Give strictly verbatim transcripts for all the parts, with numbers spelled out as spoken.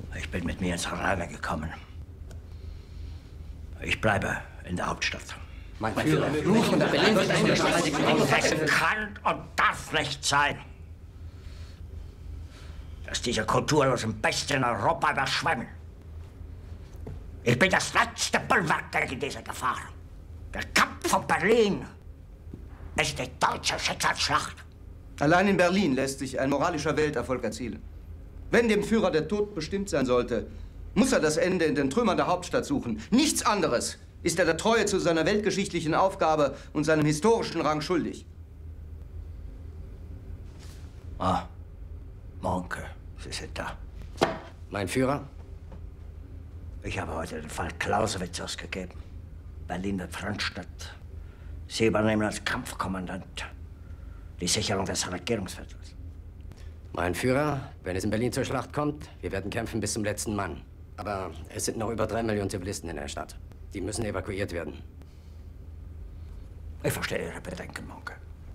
Ich bin mit mir ins Reine gekommen. Ich bleibe in der Hauptstadt. Mein Führer, du von der Berlin wird eine Das kann und darf nicht sein, dass diese kulturlosen Bestien in Europa überschwemmen. Ich bin das letzte Bollwerk gegen diese Gefahr. Der Kampf von Berlin ist die deutsche Schicksalsschlacht. Allein in Berlin lässt sich ein moralischer Welterfolg erzielen. Wenn dem Führer der Tod bestimmt sein sollte, muss er das Ende in den Trümmern der Hauptstadt suchen. Nichts anderes ist er der Treue zu seiner weltgeschichtlichen Aufgabe und seinem historischen Rang schuldig. Ah, Monke, Sie sind da. Mein Führer? Ich habe heute den Fall Clausewitz ausgegeben. Berlin wird Frontstadt. Sie übernehmen als Kampfkommandant die Sicherung des Regierungsviertels. Mein Führer, wenn es in Berlin zur Schlacht kommt, wir werden kämpfen bis zum letzten Mann. Aber es sind noch über drei Millionen Zivilisten in der Stadt. Die müssen evakuiert werden. Ich verstehe Ihre Bedenken, Monke.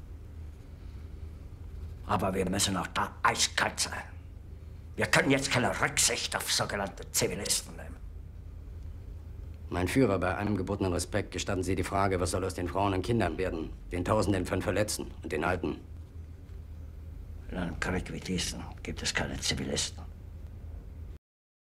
Aber wir müssen auch da eiskalt sein. Wir können jetzt keine Rücksicht auf sogenannte Zivilisten nehmen. Mein Führer, bei allem gebotenen Respekt gestatten Sie die Frage, was soll aus den Frauen und Kindern werden, den Tausenden von Verletzten und den Alten? In einem Krieg wie diesen gibt es keine Zivilisten.